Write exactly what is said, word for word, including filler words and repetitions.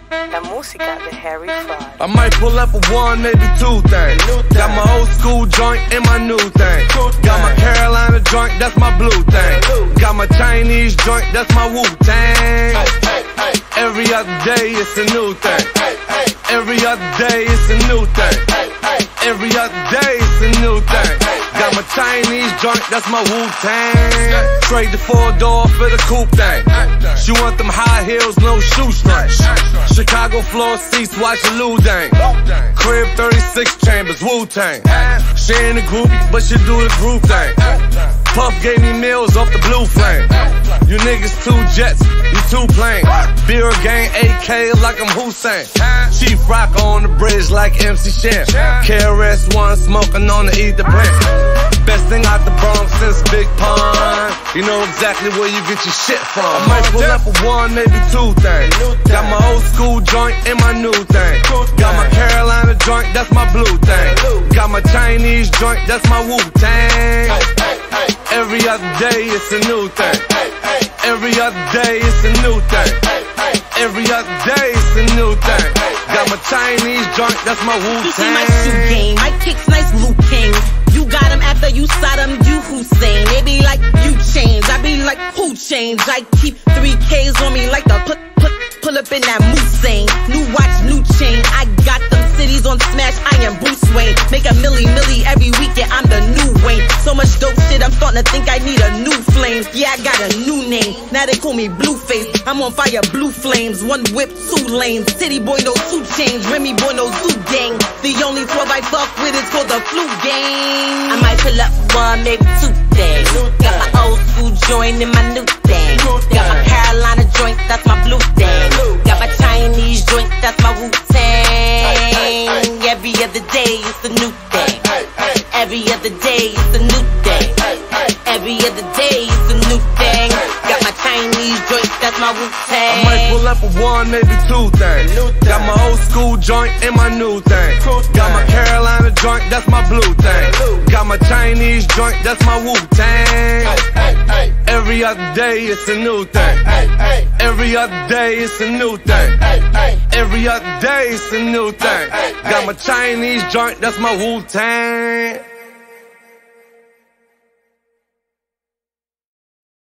La música de Harry Fraud. I might pull up a one, maybe two things. Got my old school joint and my new thing. Got my Carolina joint, that's my blue thing. Got my Chinese joint, that's my Wu-Tang. Every other day it's a new thing. Every other day it's a new thing. Every other day it's a new thing. Got my Chinese joint, that's my Wu-Tang. Trade the four door for the coupe thing. She want them high heels, no shoestrings. Chicago floor seats, watchin' Luol Deng. Crib thirty-six chambers, Wu-Tang. She ain't a groupie, but she do the group thing. Puff gave me meals off the blue flame. You niggas two jets, you two planes. Beer gang A K like I'm Hussein. Chief rock on the bridge like M C Shan. K R S One smoking on the ether plant. Best thing out the Bronx since Big Pun. You know exactly where you get your shit from. I might pull up a one, maybe two things. Got my old school joint and my new thing. Got my Carolina joint, that's my blue thing. Got my Chinese joint, that's my Wu-Tang. Every other day it's a new thing. Every other day it's a new thing. Every other day it's a new thing. Got my Chinese joint, that's my Wu-Tang. You see my shoe game, my kicks nice Luol Deng. You got him after you shot him, you Hussein. They be like, you change, I be like, who changed? I keep three K's on me like the put, put, pull up in that Música. New watch, new chain, I got them cities on smash, I am Bruce Wayne. Make a milli, milli every weekend, I'm the new Wayne. So much dope shit, I'm starting to think I need a new flame. Yeah, I got a new name, now they call me Blueface. I'm on fire, blue flames, one whip, two lanes. City boy, no two chains, Remy boy, no zoo gang. The only twelve I fuck with is called the flu gang. I might pull up one, maybe two things. Got my old school joint and my new thing. Got my Carolina joint, that's my blue thing. Got my Chinese joint, that's my Wu-Tang. Every other day it's a new thing. Every other day it's a new thing. Every other day it's a new thing. Got my Chinese joint, that's my Wu-Tang. I might pull up a one, maybe two things. Got my old school joint and my new thing. Got my Carolina joint, that's my blue thing. Got my Chinese joint, that's my Wu-Tang. Every other day it's a new thing. Every other day it's a new thing. Every other day it's a new thing. Got my Chinese joint, that's my Wu-Tang.